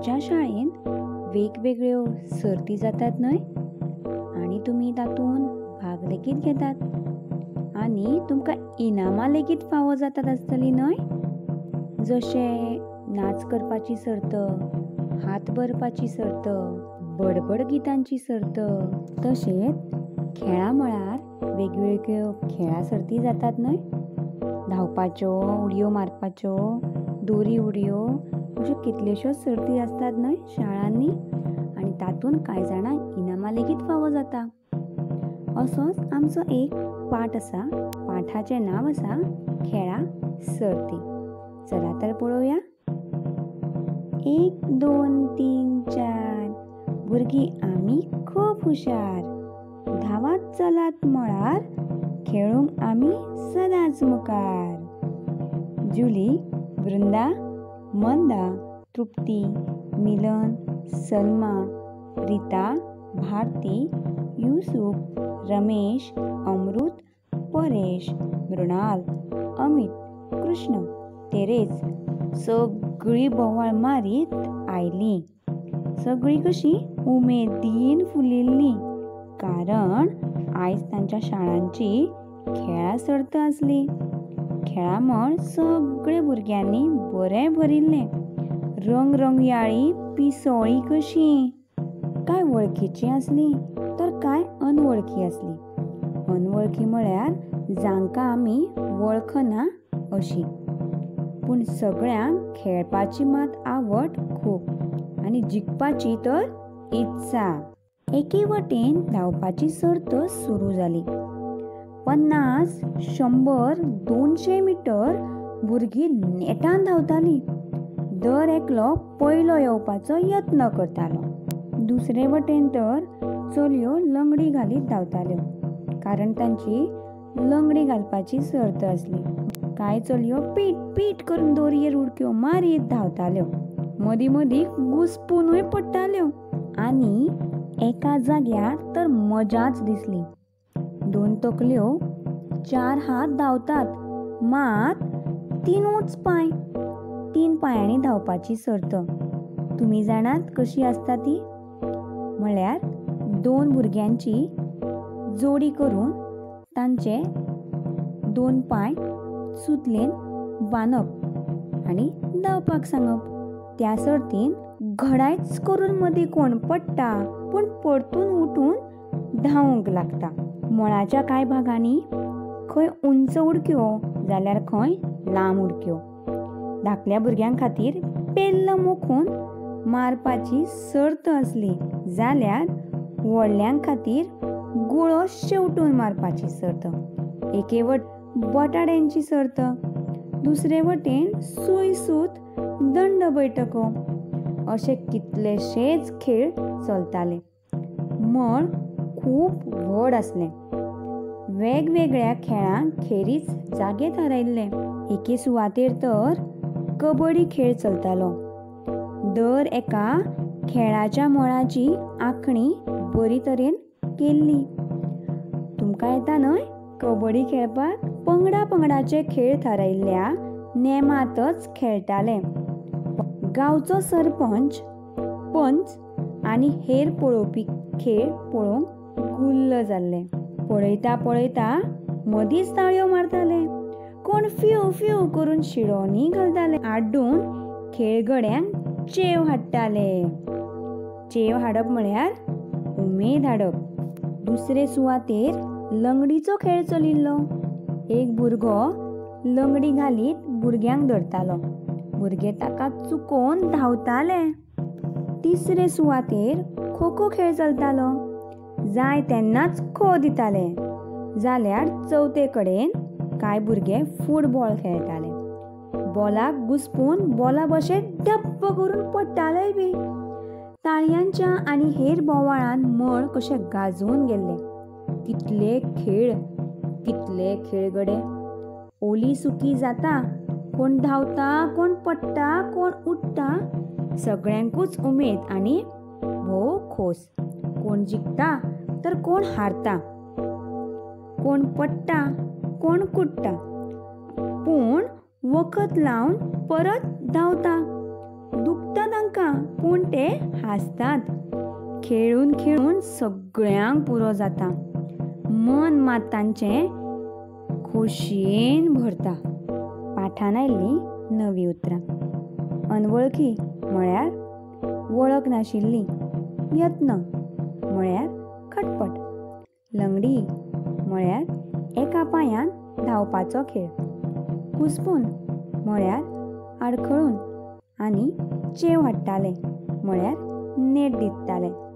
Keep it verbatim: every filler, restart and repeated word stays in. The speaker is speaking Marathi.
तुमच्या शाळेन वेगवेगळ्यो सर्ती जातात न्हय आनी तुमी तातूंत भाग लेगीत घेतात आनी तुमकां इनामां लेगीत फावो जातात आसतलीं न्हय, जशें नाच करपाची सर्त, हात भरपाची सर्त, बडबड गितांची सर्त. तशेंच खेळां मळार वेगवेगळ्यो खेळां सर्ती जातात न्हय, धांवपाच्यो, उडयो मारपाच्यो, दोरी उडयो अश्यो कितल्योश्योच सर्ती आसतात न्हय शाळांनी आनी तातूंत कांय जाणांक इनामां लेगीत फावो जाता. असोच आमचो एक पाठ आसा, पाठाचें नांव आसा खेळां सर्ती. चला तर पळोवया. एक दोन तीन चार भुरगीं आमी खूब हुशार, धांवात चलात मळार, खेळूंक आमी सदांच मुखार. जुली, वृंदा, मंदा, तृप्ती, मिलन, सलमा, रिता, भारती, युसूफ, रमेश, अमृत, परेश, मृणाल, अमित, कृष्ण, तेरेज सगळीं बोवाळ मारीत आयलीं. सगळीं कशीं उमेदीन फुलिल्लीं, कारण आयज तांच्या शाळांची खेळां सर्त आसली. खेळां मळ सगळे भुरग्यांनी बरें भरिल्लें, रंगरंगयाळी पिसोळीं कशीं. कांय वळखीचीं आसलीं तर कांय अनवळखी आसलीं. अनवळखी म्हळ्यार जांकां आमी वळखना अशीं. पूण सगळ्यांक खेळपाची मात आवड खूब आनी जिखपाची तर इत्सा. एके वटेन धांवपाची सर्त सुरू जाली. पन्नास, शंबर, दोनशे मिटर भुरगीं नेटान धांवतालीं. दर एकलो पयलो येवपाचो यत्न करतालो. दुसरे वटेन तर चलयो लंगडी घालीत धांवताल्यो, कारण तांची लंगडी घालपाची सर्त आसली. कांय चलयो पीट पीट करून दोरयेर उडक्यो मारीत धांवताल्यो. मदीं मदीं घुस्पूनूय पडटाल्यो आनी एका जाग्यार तर मजाच दिसली. दोन तकल्यो, चार हात धांवतात, मात तिनूच पांय. तीन पांयांनी धांवपाची सर्त. तुमी जाणात कशी आसता ती? म्हळ्यार दोन भुरग्यांची जोडी करून तांचे दोन पांय सुतलेन बांदप आनी धांवपाक सांगप. त्या सर्तीन घडायच करून मदीं कोण पडटा, पूण परतून उठून धांवूंक लागता. मळाच्या कांय भागांनी खंय उंच उडक्यो जाल्यार खंय लांब उडक्यो. धाकल्या भुरग्यां खातीर पेल्ल मोखून मारपाची सर्त आसली, जाल्यार व्हडल्यां खातीर गुळो शेवटून मारपाची सर्त. एके वट बटाट्यांची सर्त, दुसरे वटेन सुईसूत, दंड बैठको अशे कितलेशेच खेळ चलताले. मळ खूब व्हड आसलें. वेगवेगळ्या खेळांक खेरीज जागे थारायल्ले. एके सुवातेर तर कबड्डी खेळ चलतालो. दर एका खेळाच्या मळाची आंखणी बरी तरेन केल्ली. तुमकां येता न्हय कबड्डी खेळपाक? पंगडा पंगडाचे खेळ थारायिल्ल्या नेमातच खेळटाले. गांवचो सरपंच, पंच आनी हेर पळोवपी खेळ पळोवंक गुल्ल जाल्ले. पळयता पळयता मदींच ताळयो मारताले. कोण फ्यू फ्यू करून शिडोनी घालताले. आड्डून खेळगड्यांक चेव हाडटाले. चेव हाडप म्हळ्यार उमेद हाडप. दुसरे सुवातेर लंगडीचो खेळ चलिल्लो. एक भुरगो लंगडी घालीत भुरग्यांक धरतालो. भुरगे ताका चुकोवन धांवताले. तिसरे सुवातेर खो खो खेळ चलतालो. जाय तेन्नाच खो दिताले. जाल्यार चवथे कडेन कांय भुरगे फुटबॉल खेळटाले. बॉलाक घुस्पून बॉला भशेन डब्ब करून पडटाले बी. ताळयांच्या आनी हेर बोवाळान मळ कशें गाजून गेल्ले. कितले खेळ, कितले खेळगडे. ओली सुकी जाता, कोण धांवता, कोण पडटा, कोण उडटा, सगळ्यांकूच उमेद आनी भोव खोस. कोण जिखता तर कोण हारता, कोण पडटा, कोण कुडटा, पूण वखत लावन परत धांवता. दुखता तांकां पूण ते हांसतात. खेळून खेळून सगळ्यांक पुरो जाता. मन मात तांचें खोशयेन भरता. पाठांत आयिल्लीं नवीं उतरां. अनवळखी म्हळ्यार वळख नाशिल्ली. यत्न म्हळ्यार खटपट. लंगडी म्हळ्यार एका पांयान धांवपाचो खेळ. हुस्पून म्हळ्यार आडखळून आनी चेव हाडटाले म्हळ्यार नेट दिसताले.